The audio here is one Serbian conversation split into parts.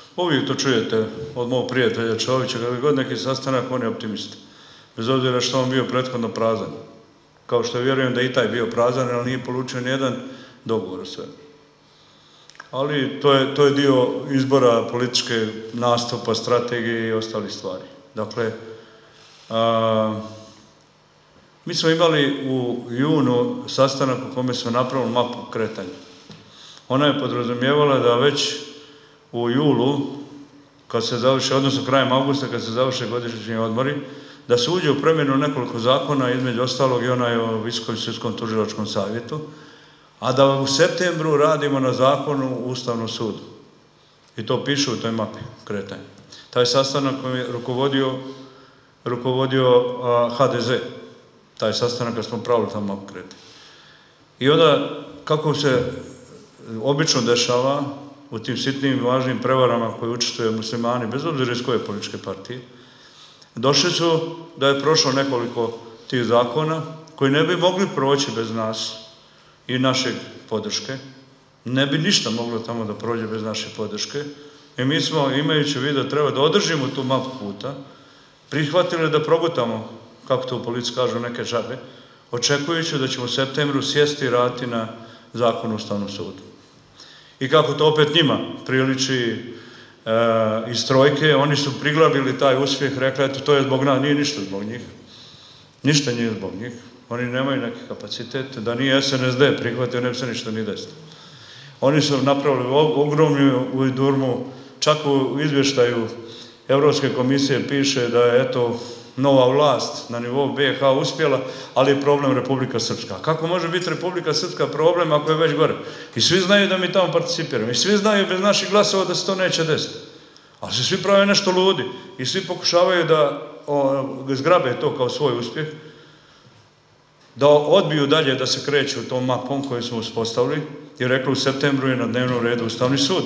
Uvijek to čujete od mog prijatelja Čovića, kada god neki sastanak, on je optimist. Bez obzira što on bio prethodno prazan. Kao što vjerujem da i taj bio prazan, ali nije polučio nijedan dogovor o svemu. Ali to je dio izbora političke nastupa, strategije i ostalih stvari. Dakle, mi smo imali u junu sastanak u kome smo napravili mapu kretanja. Ona je podrazumijevala da već u julu, kad se završi, odnosno krajem avgusta, kad se završe godišnji odmori, da se uđe u promjenu nekoliko zakona, između ostalog i onaj o Visokom sudskom tužilačkom savjetu, a da u septembru radimo na zakonu u Ustavnom sudu. I to piše u toj mapi kretanja. Taj sastanak je rukovodio HDZ. Taj sastanak kad smo pravili tamo mapu kretanja. I onda, kako se obično dešava u tim sitnim i važnim prevarama koje učestvuju muslimani, bez obzira iz koje političke partije, došli su da je prošlo nekoliko tih zakona koji ne bi mogli proći bez nas i našeg podrške. Ne bi ništa moglo tamo da prođe bez naše podrške. I mi smo, imajući u vidu da treba da održimo tu mapu puta, prihvatili da progutamo, kako to u policiji kažu, neke žabe, očekujući da ćemo u septembru sjesti i raditi na zakonu o Ustavnom sudu. I kako to opet njima priliči iz trojke, oni su priglabili taj uspjeh, rekli, eto, to je zbog nas, nije ništa zbog njih. Ništa nije zbog njih. Oni nemaju neki kapacitet, da nije SNSD prihvatio, ne bi se ništa ni desilo. Oni su napravili ogromnu ujdurmu, čak u izvještaju Evropske komisije piše da je, eto, nova vlast na nivou BiH uspjela, ali je problem Republika Srpska. Kako može biti Republika Srpska problem ako je već gore? I svi znaju da mi tamo participiramo. I svi znaju bez naših glasova da se to neće desiti. Ali se svi prave nešto ludi. I svi pokušavaju da zgrabe to kao svoj uspjeh, da odbiju dalje da se kreću tom mapom koju smo uspostavili i rekli u septembru je na dnevnom redu Ustavni sud.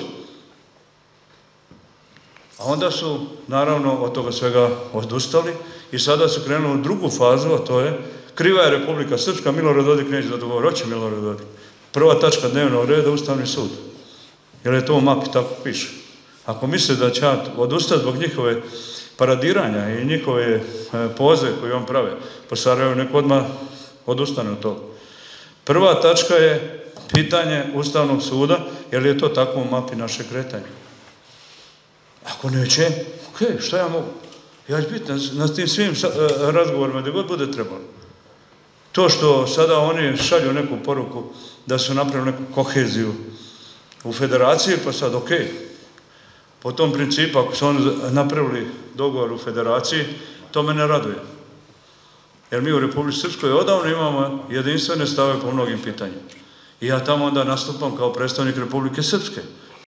A onda su, naravno, od toga svega odustali i sada su krenuli u drugu fazu, a to je kriva je Republika Srpska, Milorad Dodik neće da dogovori, hoće Milorad Dodik. Prva tačka dnevnog reda Ustavni sud. Jer je to u mapi, tako piše. Ako misle da će odustati zbog njihove paradiranja i njihove poze koje on prave, po Sarajevu neko odmah odustane od toga. Prva tačka je pitanje Ustavnog suda, jer je to tako u mapi naše kretanje. Ako neće, ok, šta ja mogu? Ja ću biti na tim svim razgovorima gdje god bude trebalo. To što sada oni šalju neku poruku da su napravili neku koheziju u federaciji, pa sad ok. Po tom principu, ako su oni napravili dogovor u federaciji, to me ne raduje. Jer mi u Republici Srpskoj odavno imamo jedinstvene stave po mnogim pitanjima. I ja tamo onda nastupam kao predstavnik Republike Srpske.